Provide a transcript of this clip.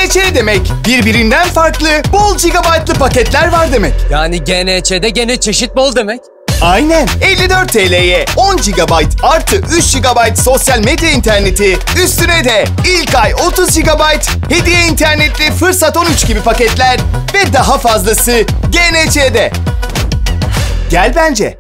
GNÇ demek birbirinden farklı bol gigabaytlı paketler var demek. Yani GNÇ'de gene çeşit bol demek. Aynen. 54 TL'ye 10 GB artı 3 GB sosyal medya interneti, üstüne de ilk ay 30 GB hediye internetli Fırsat 13 gibi paketler ve daha fazlası GNÇ'de. Gel bence.